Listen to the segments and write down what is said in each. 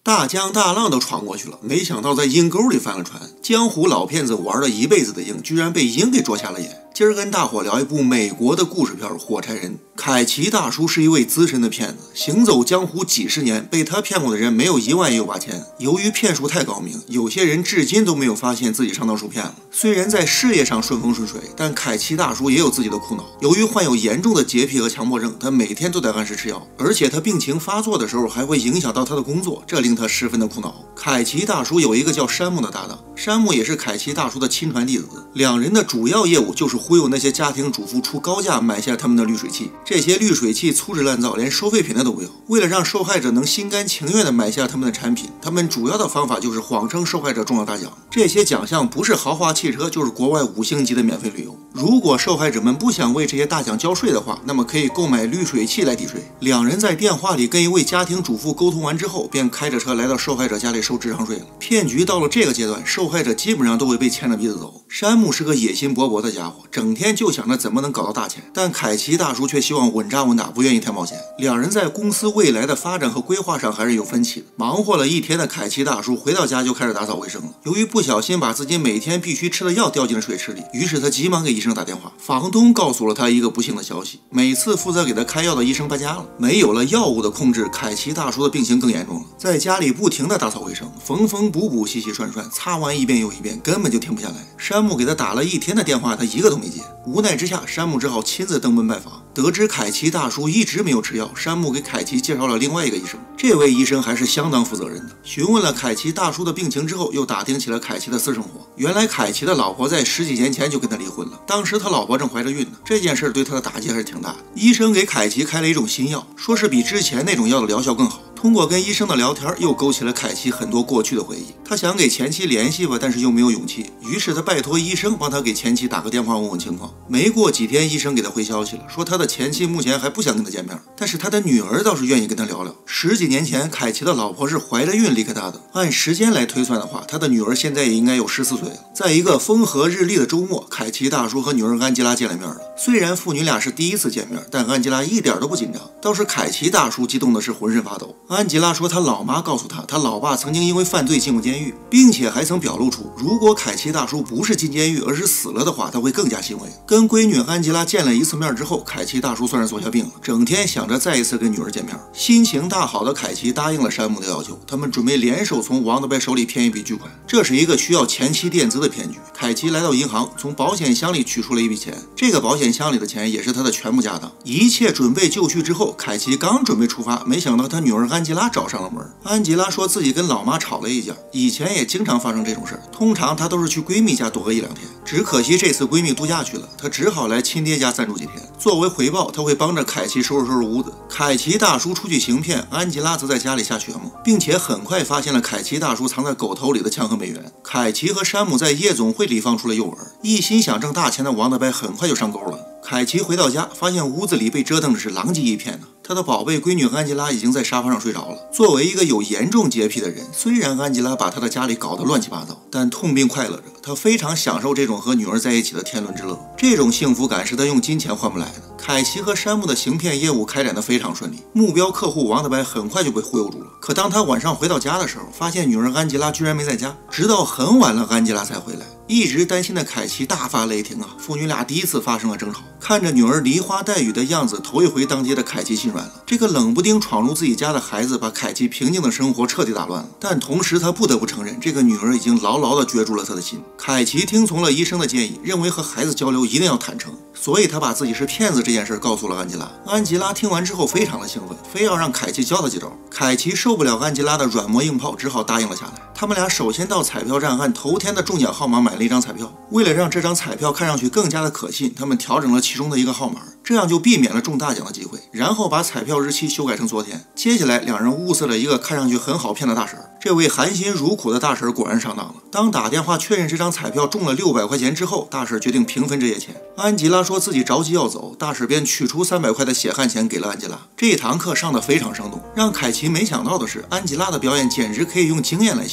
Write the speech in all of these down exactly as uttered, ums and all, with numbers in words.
大江大浪都闯过去了，没想到在阴沟里翻了船。江湖老骗子玩了一辈子的鹰，居然被鹰给啄瞎了眼。今儿跟大伙聊一部美国的故事片《火柴人》。凯奇大叔是一位资深的骗子，行走江湖几十年，被他骗过的人没有一万也有八千。由于骗术太高明，有些人至今都没有发现自己上当受骗了。虽然在事业上顺风顺水，但凯奇大叔也有自己的苦恼。由于患有严重的洁癖和强迫症，他每天都得按时吃药，而且他病情发作的时候还会影响到他的工作，这令他十分的苦恼。凯奇大叔有一个叫山姆的搭档，山姆也是凯奇大叔的亲传弟子，两人的主要业务就是忽悠那些家庭主妇出高价买下他们的滤水器。这些滤水器粗制滥造，连收废品的都不要。为了让受害者能心甘情愿地买下他们的产品，他们主要的方法就是谎称受害者中了大奖。这些奖项不是豪华汽车，就是国外五星级的免费旅游。如果受害者们不想为这些大奖交税的话，那么可以购买滤水器来抵税。两人在电话里跟一位家庭主妇沟通完之后，便开着车来到受害者家里收智商税了。骗局到了这个阶段，受害者基本上都会被牵着鼻子走。山姆是个野心勃勃的家伙，整天就想着怎么能搞到大钱，但凯奇大叔却希望稳扎稳打，不愿意太冒险。两人在公司未来的发展和规划上还是有分歧的。忙活了一天的凯奇大叔回到家就开始打扫卫生了。由于不小心把自己每天必须吃的药掉进了水池里，于是他急忙给医生打电话。房东告诉了他一个不幸的消息，每次负责给他开药的医生搬家了，没有了药物的控制，凯奇大叔的病情更严重了。在家里不停的打扫卫生，缝缝补补，洗洗涮涮，擦完一遍又一遍，根本就停不下来。山姆给他打了一天的电话，他一个都没接。无奈之下，山姆只好亲自登门拜访。得知凯奇大叔一直没有吃药，山姆给凯奇介绍了另外一个医生。这位医生还是相当负责任的，询问了凯奇大叔的病情之后，又打听起了凯奇的私生活。原来凯奇的老婆在十几年前就跟他离婚了，当时他老婆正怀着孕呢，这件事对他的打击还是挺大的。医生给凯奇开了一种新药，说是比之前那种药的疗效更好。通过跟医生的聊天，又勾起了凯奇很多过去的回忆。他想给前妻联系吧，但是又没有勇气，于是他拜托医生帮他给前妻打个电话问问情况。没过几天，医生给他回消息了，说他的前妻目前还不想跟他见面，但是他的女儿倒是愿意跟他聊聊。十几年前，凯奇的老婆是怀着孕离开他的，按时间来推算的话，他的女儿现在也应该有十四岁了。在一个风和日丽的周末，凯奇大叔和女儿安吉拉见了面了。虽然父女俩是第一次见面，但安吉拉一点都不紧张，倒是凯奇大叔激动的是浑身发抖。安吉拉说他老妈告诉他，他老爸曾经因为犯罪进过监狱，并且还曾表露出，如果凯奇大叔不是进监狱而是死了的话，他会更加欣慰。跟闺女安吉拉见了一次面之后，凯奇大叔算是坐下病了，整天想着再一次跟女儿见面。心情大好的凯奇答应了山姆的要求，他们准备联手从王德白手里骗一笔巨款。这是一个需要前期垫资的骗局。凯奇来到银行，从保险箱里取出了一笔钱，这个保险箱里的钱也是他的全部家当。一切准备就绪之后，凯奇刚准备出发，没想到他女儿安吉拉找上了门。安吉拉说自己跟老妈吵了一架，以前也经常发生这种事儿，通常她都是去闺蜜家躲个一两天，只可惜这次闺蜜度假去了，她只好来亲爹家暂住几天。作为回报，她会帮着凯奇收拾收拾屋子。凯奇大叔出去行骗，安吉拉则在家里下血沫，并且很快发现了凯奇大叔藏在狗头里的枪和美元。凯奇和山姆在夜总会里放出了诱饵，一心想挣大钱的王大白很快就上钩了。凯奇回到家，发现屋子里被折腾的是狼藉一片呢。他的宝贝闺女安吉拉已经在沙发上睡着了。作为一个有严重洁癖的人，虽然安吉拉把他的家里搞得乱七八糟，但痛并快乐着。他非常享受这种和女儿在一起的天伦之乐，这种幸福感是他用金钱换不来的。凯奇和山姆的行骗业务开展得非常顺利，目标客户王大白很快就被忽悠住了。可当他晚上回到家的时候，发现女儿安吉拉居然没在家，直到很晚了安吉拉才回来。一直担心的凯奇大发雷霆啊！父女俩第一次发生了争吵，看着女儿梨花带雨的样子，头一回当爹的凯奇心软了。这个冷不丁闯入自己家的孩子，把凯奇平静的生活彻底打乱了。但同时，他不得不承认，这个女儿已经牢牢地攫住了他的心。凯奇听从了医生的建议，认为和孩子交流一定要坦诚，所以他把自己是骗子这件事告诉了安吉拉。安吉拉听完之后非常的兴奋，非要让凯奇教他几招。凯奇受不了安吉拉的软磨硬泡，只好答应了下来。他们俩首先到彩票站按头天的中奖号码买了一张彩票，为了让这张彩票看上去更加的可信，他们调整了其中的一个号码，这样就避免了中大奖的机会。然后把彩票日期修改成昨天。接下来两人物色了一个看上去很好骗的大婶，这位含辛茹苦的大婶果然上当了。当打电话确认这张彩票中了六百块钱之后，大婶决定平分这些钱。安吉拉说自己着急要走，大婶便取出三百块的血汗钱给了安吉拉。这一堂课上得非常生动，让凯奇没想到的是，安吉拉的表演简直可以用惊艳来形容。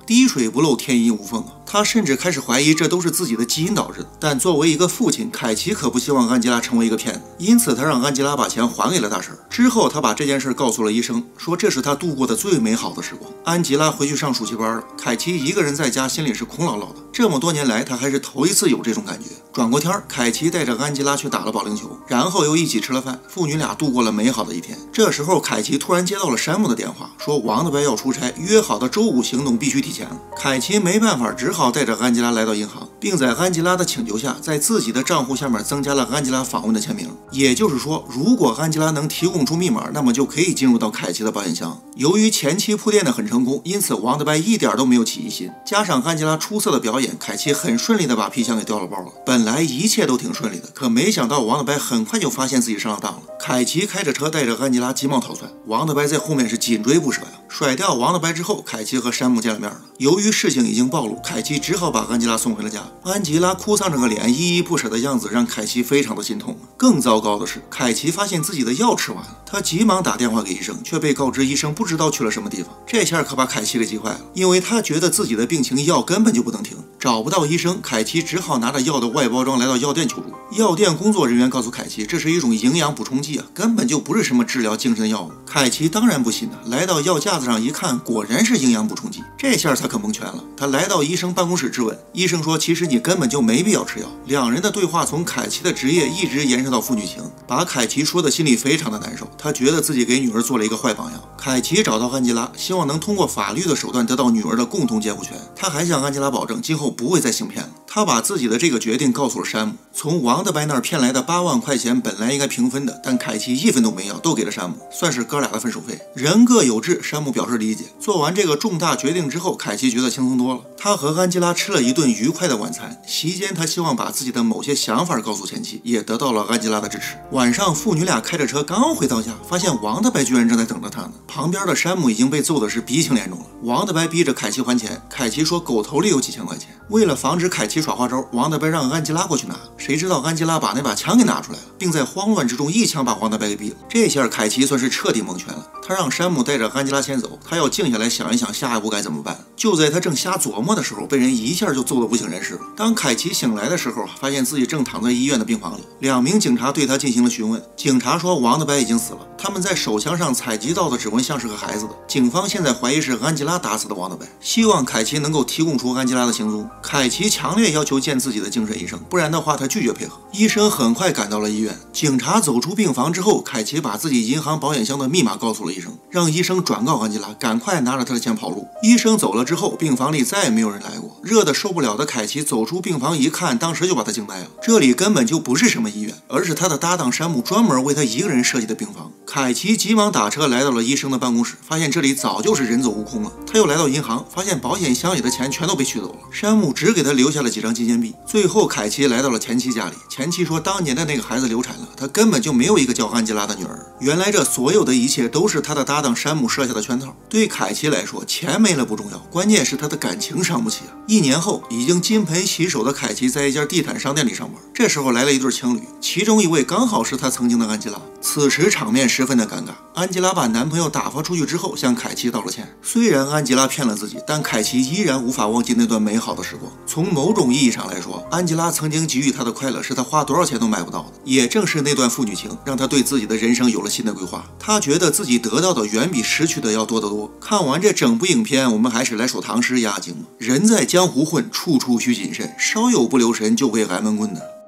滴水不漏，天衣无缝啊！他甚至开始怀疑这都是自己的基因导致的。但作为一个父亲，凯奇可不希望安吉拉成为一个骗子，因此他让安吉拉把钱还给了大婶。之后，他把这件事告诉了医生，说这是他度过的最美好的时光。安吉拉回去上暑期班了，凯奇一个人在家，心里是空落落的。这么多年来，他还是头一次有这种感觉。转过天，凯奇带着安吉拉去打了保龄球，然后又一起吃了饭，父女俩度过了美好的一天。这时候，凯奇突然接到了山姆的电话，说王大白要出差，约好的周五行动必须提前了。凯奇没办法，只好带着安吉拉来到银行，并在安吉拉的请求下，在自己的账户下面增加了安吉拉访问的签名。也就是说，如果安吉拉能提供出密码，那么就可以进入到凯奇的保险箱。由于前期铺垫的很成功，因此王大白一点都没有起疑心。加上安吉拉出色的表演，凯奇很顺利的把皮箱给调了包了。本来一切都挺顺利的，可没想到王大白很快就发现自己上了当了。凯奇开着车带着安吉拉急忙逃窜，王大白在后面是紧追不舍呀。甩掉王大白之后，凯奇和山姆见了面了。由于事情已经暴露，凯奇只好把安吉拉送回了家。安吉拉哭丧着个脸，依依不舍的样子让凯奇非常的心痛。更糟糕的是，凯奇发现自己的药吃完了，他急忙打电话给医生，却被告知医生不知道去了什么地方。这下可把凯奇给急坏了，因为他觉得自己的病情药根本就不能停。找不到医生，凯奇只好拿着药的外包装来到药店求助。药店工作人员告诉凯奇，这是一种营养补充剂啊，根本就不是什么治疗精神的药物。凯奇当然不信了，来到药架子上一看，果然是营养补充剂。这下他可蒙圈了，他来到医生办公室质问，医生说其实你根本就没必要吃药。两人的对话从凯奇的职业一直延伸到父女情，把凯奇说的心里非常的难受，他觉得自己给女儿做了一个坏榜样。凯奇找到安吉拉，希望能通过法律的手段得到女儿的共同监护权。他还向安吉拉保证今后不会再行骗了。他把自己的这个决定告诉了山姆。从王大白那儿骗来的八万块钱本来应该平分的，但凯奇一分都没要，都给了山姆，算是哥俩的分手费。人各有志，山姆表示理解。做完这个重大决定之后，凯奇觉得轻松多了。他和安吉拉吃了一顿愉快的晚餐，席间他希望把自己的某些想法告诉前妻，也得到了安吉拉的支持。晚上父女俩开着车刚回到家，发现王大白居然正在等着他呢。旁边的山姆已经被揍的是鼻青脸肿了。王大白逼着凯奇还钱，凯奇说狗头里有几千块钱。为了防止凯奇耍花招，王大白让安吉拉过去拿，谁知道安吉拉把那把枪给拿出来了，并在慌乱之中一枪把王大白给毙了。这下凯奇算是彻底蒙圈了，他让山姆带着安吉拉先走，他要静下来想一想下一步该怎么办。就在他正瞎琢磨的时候，被人一下就揍得不省人事了。当凯奇醒来的时候，发现自己正躺在医院的病房里，两名警察对他进行了询问。警察说王大白已经死了，他们在手枪上采集到的指纹像是个孩子的，警方现在怀疑是安吉拉打死的王大白，希望凯奇能够提供出安吉拉的行踪。凯奇强烈要求见自己的精神医生，不然的话他拒绝配合。医生很快赶到了医院，警察走出病房之后，凯奇把自己银行保险箱的密码告诉了医生，让医生转告安吉拉赶快拿着他的钱跑路。医生走了之后，病房里再也没有人来过。热得受不了的凯奇走出病房一看，当时就把他惊呆了，这里根本就不是什么医院，而是他的搭档山姆专门为他一个人设计的病房。凯奇急忙打车来到了医生的办公室，发现这里早就是人走屋空了。他又来到银行，发现保险箱里的钱全都被取走了，山姆只给他留下了几张金钱币。最后凯奇来到了前妻家里，前妻说当年的那个孩子流产了，他根本就没有一个叫安吉拉的女儿。原来这所有的一切都是他的搭档山姆设下的圈套。对凯奇来说，钱没了不重要，关键是他的感情伤不起啊。一年后，已经金盆洗手的凯奇在一家地毯商店里上班，这时候来了一对情侣，其中一位刚好是他曾经的安吉拉。此时场面十分的尴尬，安吉拉把男朋友打发出去之后，向凯奇道了歉。虽然安吉拉骗了自己，但凯奇依然无法忘记那段美好的时光。从某种意义上来说，安吉拉曾经给予他的快乐是他花多少钱都买不到的。也正是那段父女情，让他对自己的人生有了新的规划。他觉得自己得到的远比失去的要多得多。看完这整部影片，我们还是来首唐诗压惊吧。人在江湖混，处处需谨慎，稍有不留神就会挨闷棍的。